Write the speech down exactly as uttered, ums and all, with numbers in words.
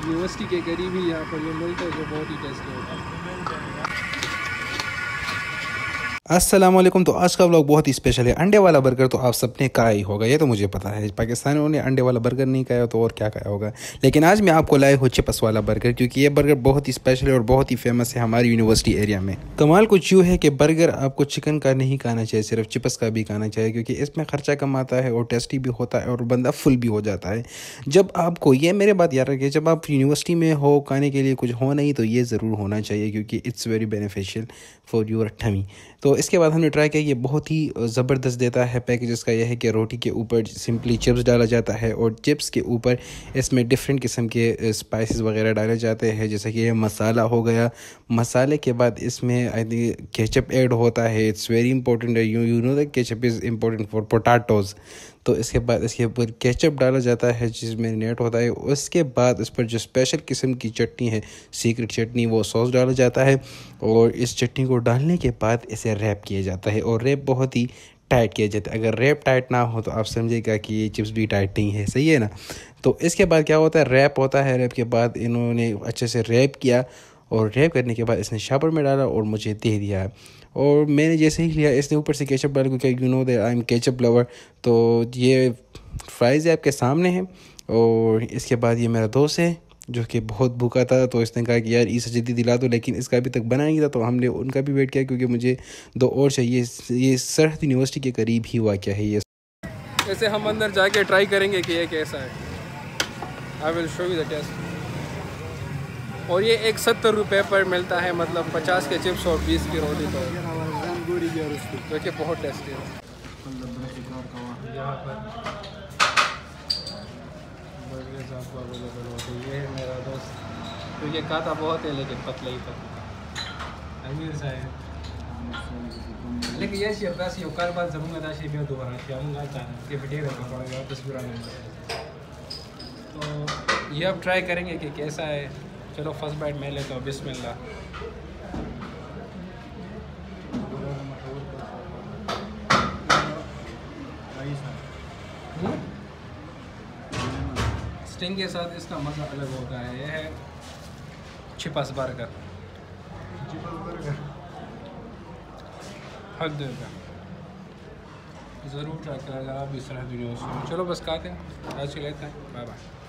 University के करीब ही यहाँ पर ये मिलता है जो बहुत ही टेस्टी होता है। अस्सलाम वालेकुम। तो आज का व्लॉग बहुत ही स्पेशल है। अंडे वाला बर्गर तो आप सबने खाया ही होगा, ये तो मुझे पता है। पाकिस्तानियों ने अंडे वाला बर्गर नहीं खाया तो और क्या खाया होगा। लेकिन आज मैं आपको लाया हूँ चिप्स वाला बर्गर, क्योंकि ये बर्गर बहुत ही स्पेशल है और बहुत ही फेमस है हमारी यूनिवर्सिटी एरिया में। कमाल कुछ यूँ है कि बर्गर आपको चिकन का नहीं खाना चाहिए, सिर्फ चिप्स का भी खाना चाहिए, क्योंकि इसमें खर्चा कम आता है और टेस्टी भी होता है और बंदा फुल भी हो जाता है। जब आपको ये मेरे बात याद रखिए, जब आप यूनिवर्सिटी में हो, खाने के लिए कुछ हो नहीं तो ये ज़रूर होना चाहिए, क्योंकि it's very beneficial for your tummy. तो इसके बाद हमने ट्राई किया, ये बहुत ही ज़बरदस्त देता है। पैकेजेस का यह है कि रोटी के ऊपर सिंपली चिप्स डाला जाता है और चिप्स के ऊपर इसमें डिफरेंट किस्म के स्पाइसेस वगैरह डाले जाते हैं, जैसे कि ये मसाला हो गया। मसाले के बाद इसमें आई थिंक केचप ऐड होता है। It's very important, you you know that ketchup is important for potatoes. तो इसके बाद इसके ऊपर केचप डाला जाता है जिसमें नेट होता है। उसके बाद इस पर जो स्पेशल किस्म की चटनी है, सीक्रेट चटनी, वो सॉस डाला जाता है और इस चटनी को डालने के बाद इसे रैप किया जाता है और रैप बहुत ही टाइट किया जाता है। अगर रैप टाइट ना हो तो आप समझिएगा कि ये चिप्स भी टाइट नहीं है, सही है ना। तो इसके बाद क्या होता है, रैप होता है। रैप के बाद इन्होंने अच्छे से रैप किया और रैप करने के बाद इसने शापर में डाला और मुझे दे दिया। और मैंने जैसे ही लिया, इसने ऊपर से केचप डाला, क्योंकि you know that I am ketchup lover. तो ये फ्राइज़ आपके सामने हैं। और इसके बाद ये मेरा दोस्त है जो कि बहुत भूखा था, तो इसने कहा कि यार इसे जल्दी दिला दो, लेकिन इसका अभी तक बना नहीं था। तो हमने उनका भी वेट किया, क्योंकि मुझे दो और चाहिए। ये सरहद यूनिवर्सिटी के करीब ही वाक़या है ये। वैसे हम अंदर जाके ट्राई करेंगे कि ये कैसा है। I will show you the taste. और ये एक सत्तर रुपये पर मिलता है, मतलब पचास के चिप्स और बीस की रोटी। तो जो कि बहुत टेस्टी है। यहाँ पर बर्गर्स आपको अवेलेबल होते हैं। ये है मेरा दोस्त, तो ये खाता बहुत है लेकिन पतला ही था। अमीर साहब लेकिन ये शेयर दासी और कार बात जरूंगा दासी भी दोबारा क्या हम गाता है कि वीडियो रखना पड़ेगा तस्वीर आने। तो ये अब ट्राई करेंगे कि कैसा है। चलो फर्स्ट बाइट मैं लेता हूँ, बिस्मिल्लाह। स्टिंग के साथ इसका मज़ा अलग होता है। यह है चिप्स बर्गर। हद है, ज़रूर ट्राई करें अगर आप इस तरह वीडियो। चलो बस खाते हैं, आज के लेते हैं, बाय बाय।